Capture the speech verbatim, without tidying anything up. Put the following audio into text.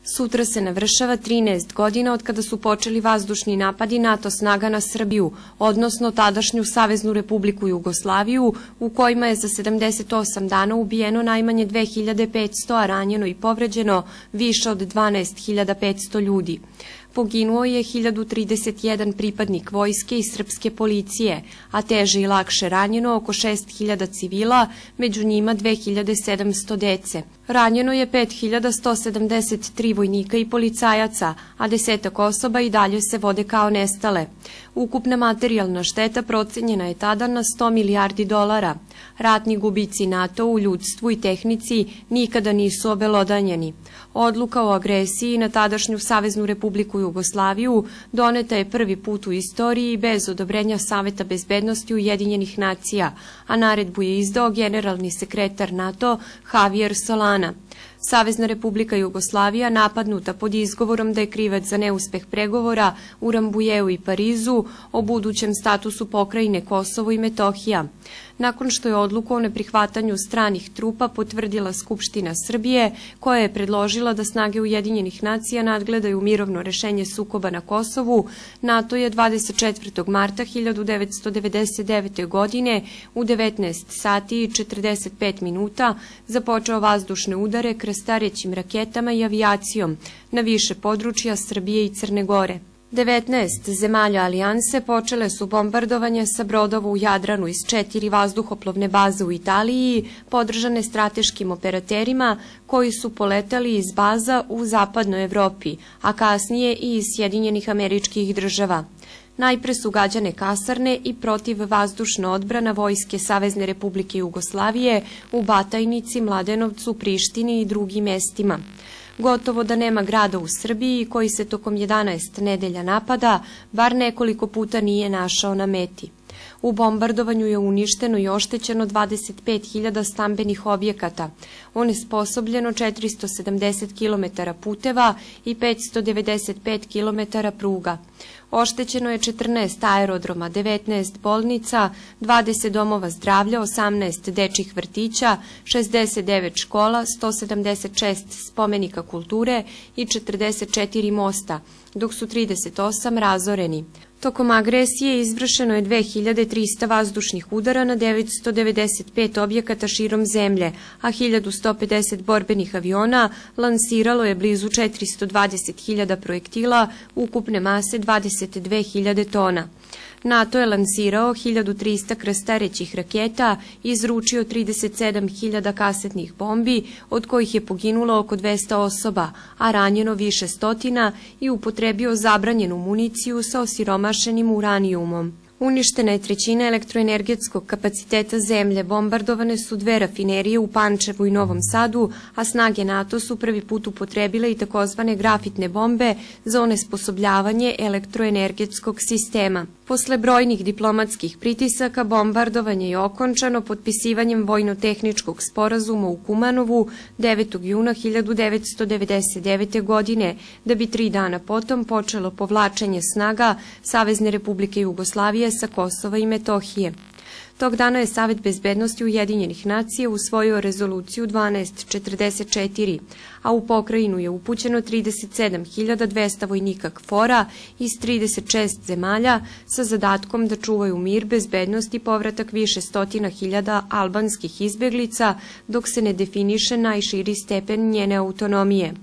Sutra se navršava trinaest godina od kada su počeli vazdušni napadi NATO snaga na Srbiju, odnosno tadašnju Saveznu Republiku Jugoslaviju, u kojima je za sedamdeset osam dana ubijeno najmanje dve hiljade petsto, a ranjeno i povređeno više od dvanaest hiljada petsto ljudi. Poginuo je hiljadu trideset jedan pripadnik vojske i srpske policije, a teže i lakše ranjeno oko šest hiljada civila, među njima dve hiljade sedamsto dece. Ranjeno je pet hiljada sto sedamdeset tri vojnika i policajaca, a desetak osoba i dalje se vode kao nestale. Ukupna materijalna šteta procenjena je tada na sto milijardi dolara. Ratni gubici NATO u ljudstvu i tehnici nikada nisu obelodanjeni. Odluka o agresiji na tadašnju Saveznu Republiku Jugoslaviju doneta je prvi put u istoriji bez odobrenja Saveta bezbednosti Ujedinjenih nacija, a naredbu je izdao generalni sekretar NATO Javier Solana. Savezna Republika Jugoslavija, napadnuta pod izgovorom da je krivac za neuspeh pregovora u Rambujeu i Parizu o budućem statusu pokrajine Kosovo i Metohija. Nakon što je odluku o neprihvatanju stranih trupa potvrdila Skupština Srbije, koja je predložila da snage Ujedinjenih nacija nadgledaju mirovno rešenje sukoba na Kosovu, NATO je dvadeset četvrtog marta hiljadu devetsto devedeset devete. godine u devetnaest sati i četrdeset pet minuta započeo vazdušne udare krstarećim raketama i avijacijom na više područja Srbije i Crne Gore. devetnaest zemalja alijanse počele su bombardovanje sa brodova u Jadranu iz četiri vazduhoplovne baze u Italiji, podržane strateškim operaterima koji su poletali iz baza u zapadnoj Evropi, a kasnije i iz Sjedinjenih Američkih Država. Najpre su gađane kasarne i protivvazdušna odbrana vojske Savezne Republike Jugoslavije u Batajnici, Mladenovcu, Prištini i drugim mestima. Gotovo da nema grada u Srbiji koji se tokom jedanaest nedelja napada bar nekoliko puta nije našao na meti. U bombardovanju je uništeno i oštećeno dvadeset pet hiljada stambenih objekata, onesposobljeno četiristo sedamdeset kilometara puteva i petsto devedeset pet kilometara pruga. Oštećeno je četrnaest aerodroma, devetnaest bolnica, dvadeset domova zdravlja, osamnaest dečjih vrtića, šezdeset devet škola, sto sedamdeset šest spomenika kulture i četrdeset četiri mosta, dok su trideset osam razoreni. Tokom agresije izvršeno je dve hiljade trista vazdušnih udara na devetsto devedeset pet objekata širom zemlje, a hiljadu sto pedeset borbenih aviona lansiralo je blizu četiristo dvadeset hiljada projektila ukupne mase dvadeset dve hiljade tona. NATO je lansirao hiljadu trista krstarećih raketa i izručio trideset sedam hiljada kasetnih bombi, od kojih je poginulo oko dvesta osoba, a ranjeno više stotina, i upotrebio zabranjenu municiju sa osiromašenim uranijumom. Uništena je trećina elektroenergetskog kapaciteta zemlje, bombardovane su dve rafinerije u Pančevu i Novom Sadu, a snage NATO su prvi put upotrebile i takozvane grafitne bombe za onesposobljavanje elektroenergetskog sistema. Posle brojnih diplomatskih pritisaka, bombardovanje je okončano potpisivanjem vojno-tehničkog sporazuma u Kumanovu devetog juna hiljadu devetsto devedeset devete. godine, da bi tri dana potom počelo povlačenje snaga Savezne Republike Jugoslavije sa Kosova i Metohije. Tog dana je Savet bezbednosti Ujedinjenih nacija usvojio rezoluciju dvanaest četrdeset četiri, a u pokrajinu je upućeno trideset sedam hiljada dvesta vojnika KFOR-a iz trideset šest zemalja sa zadatkom da čuvaju mir, bezbednost i povratak više stotina hiljada albanskih izbeglica, dok se ne definiše najširi stepen njene autonomije.